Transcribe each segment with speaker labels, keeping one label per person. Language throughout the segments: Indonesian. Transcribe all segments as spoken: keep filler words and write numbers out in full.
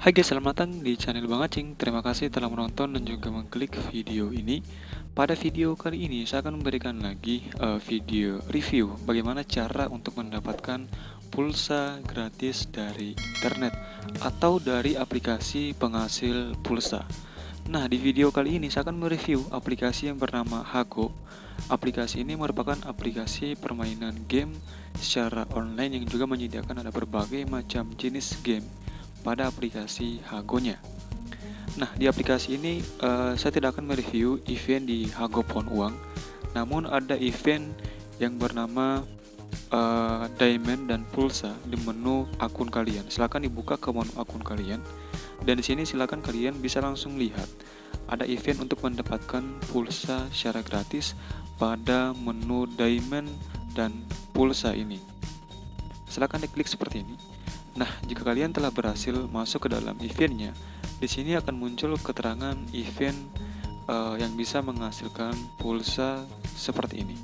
Speaker 1: Hai guys, selamat datang di channel Bang Acing. Terima kasih telah menonton dan juga mengklik video ini. Pada video kali ini saya akan memberikan lagi uh, video review bagaimana cara untuk mendapatkan pulsa gratis dari internet atau dari aplikasi penghasil pulsa. Nah, di video kali ini saya akan mereview aplikasi yang bernama Hago. Aplikasi ini merupakan aplikasi permainan game secara online yang juga menyediakan ada berbagai macam jenis game pada aplikasi Hago-nya. Nah, di aplikasi ini uh, saya tidak akan mereview event di Hago Pohon Uang, namun ada event yang bernama uh, Diamond dan Pulsa di menu akun kalian. Silahkan dibuka ke menu akun kalian, dan di sini silakan kalian bisa langsung lihat ada event untuk mendapatkan pulsa secara gratis pada menu Diamond dan Pulsa ini. Silahkan diklik seperti ini. Nah, jika kalian telah berhasil masuk ke dalam eventnya, di sini akan muncul keterangan event uh, yang bisa menghasilkan pulsa seperti ini.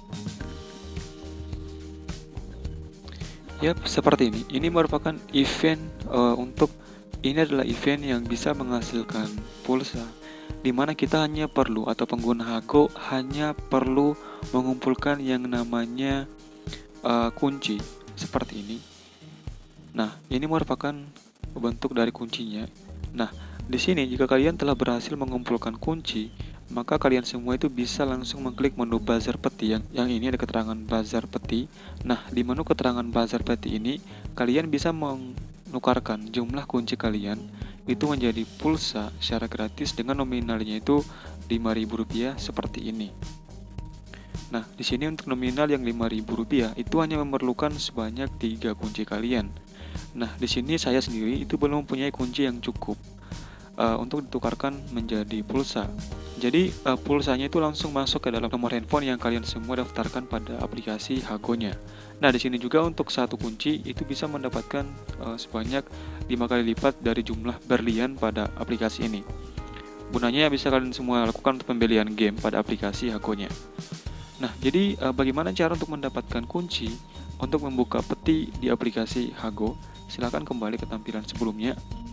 Speaker 1: Yap, seperti ini. Ini merupakan event uh, untuk ini adalah event yang bisa menghasilkan pulsa, di mana kita hanya perlu atau pengguna Hago hanya perlu mengumpulkan yang namanya uh, kunci seperti ini. Nah, ini merupakan bentuk dari kuncinya. Nah, di sini jika kalian telah berhasil mengumpulkan kunci, maka kalian semua itu bisa langsung mengklik menu buzzer peti yang yang ini ada keterangan buzzer peti. Nah, di menu keterangan buzzer peti ini kalian bisa menukarkan jumlah kunci kalian itu menjadi pulsa secara gratis dengan nominalnya itu lima ribu rupiah seperti ini. Nah, di sini untuk nominal yang lima ribu rupiah itu hanya memerlukan sebanyak tiga kunci kalian. Nah, di sini saya sendiri itu belum mempunyai kunci yang cukup uh, untuk ditukarkan menjadi pulsa. Jadi uh, pulsanya itu langsung masuk ke dalam nomor handphone yang kalian semua daftarkan pada aplikasi Hago-nya. Nah, di sini juga untuk satu kunci itu bisa mendapatkan uh, sebanyak lima kali lipat dari jumlah berlian pada aplikasi ini. Gunanya bisa kalian semua lakukan untuk pembelian game pada aplikasi Hago-nya. Nah, jadi uh, bagaimana cara untuk mendapatkan kunci untuk membuka peti di aplikasi Hago? Silahkan kembali ke tampilan sebelumnya.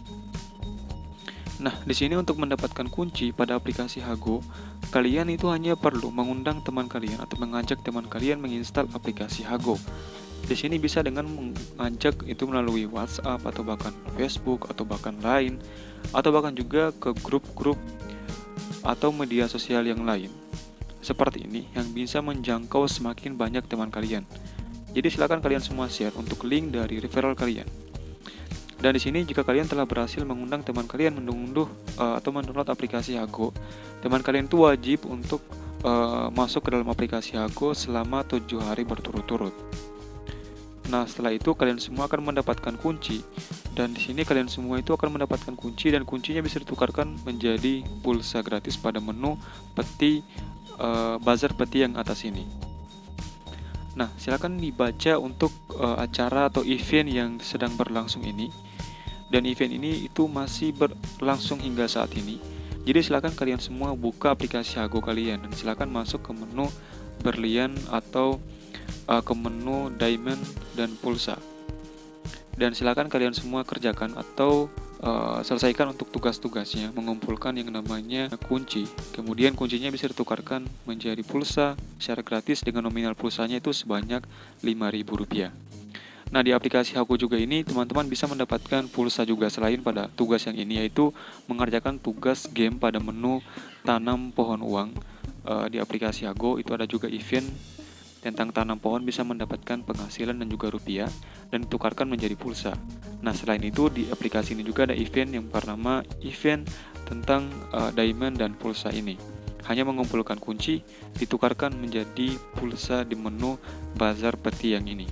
Speaker 1: Nah, di sini untuk mendapatkan kunci pada aplikasi Hago, kalian itu hanya perlu mengundang teman kalian atau mengajak teman kalian menginstal aplikasi Hago. Di sini bisa dengan mengajak itu melalui WhatsApp atau bahkan Facebook atau bahkan Line atau bahkan juga ke grup-grup atau media sosial yang lain. Seperti ini yang bisa menjangkau semakin banyak teman kalian. Jadi silakan kalian semua share untuk link dari referral kalian. Dan di sini jika kalian telah berhasil mengundang teman kalian mengunduh uh, atau mendownload aplikasi Hago, teman kalian itu wajib untuk uh, masuk ke dalam aplikasi Hago selama tujuh hari berturut-turut. Nah, setelah itu kalian semua akan mendapatkan kunci, dan di sini kalian semua itu akan mendapatkan kunci dan kuncinya bisa ditukarkan menjadi pulsa gratis pada menu peti uh, buzzer peti yang atas ini. Nah, silakan dibaca untuk uh, acara atau event yang sedang berlangsung ini. Dan event ini itu masih berlangsung hingga saat ini. Jadi silakan kalian semua buka aplikasi Hago kalian dan silakan masuk ke menu berlian atau uh, ke menu diamond dan pulsa. Dan silakan kalian semua kerjakan atau uh, selesaikan untuk tugas-tugasnya mengumpulkan yang namanya kunci. Kemudian kuncinya bisa ditukarkan menjadi pulsa secara gratis dengan nominal pulsanya itu sebanyak lima ribu rupiah. Nah, di aplikasi Hago juga ini teman-teman bisa mendapatkan pulsa juga selain pada tugas yang ini, yaitu mengerjakan tugas game pada menu tanam pohon uang. Uh, di aplikasi Hago itu ada juga event tentang tanam pohon bisa mendapatkan penghasilan dan juga rupiah dan ditukarkan menjadi pulsa. Nah, selain itu di aplikasi ini juga ada event yang bernama event tentang uh, diamond dan pulsa ini. Hanya mengumpulkan kunci ditukarkan menjadi pulsa di menu buzzer peti yang ini.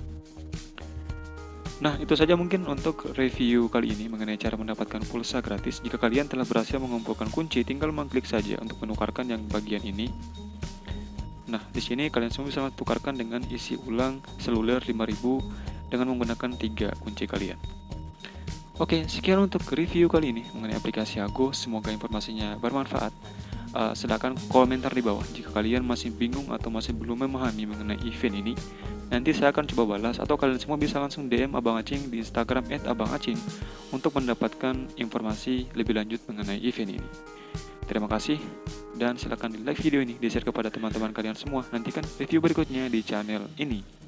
Speaker 1: Nah, itu saja mungkin untuk review kali ini mengenai cara mendapatkan pulsa gratis. Jika kalian telah berhasil mengumpulkan kunci, tinggal mengklik saja untuk menukarkan yang bagian ini. Nah, di sini kalian semua bisa tukarkan dengan isi ulang seluler lima ribu dengan menggunakan tiga kunci kalian. Oke, sekian untuk review kali ini mengenai aplikasi Hago. Semoga informasinya bermanfaat. Uh, silakan komentar di bawah jika kalian masih bingung atau masih belum memahami mengenai event ini. nanti saya akan coba balas, atau kalian semua bisa langsung D M Abang Acing di Instagram et abang acing untuk mendapatkan informasi lebih lanjut mengenai event ini. Terima kasih, dan silakan di like video ini, di share kepada teman-teman kalian semua. Nantikan review berikutnya di channel ini.